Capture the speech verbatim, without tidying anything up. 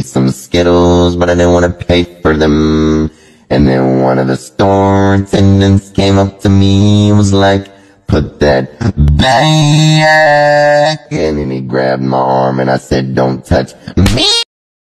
some Skittles, but I didn't want to pay for them. And then one of the store attendants came up to me and was like, put that back. And then he grabbed my arm and I said, don't touch me.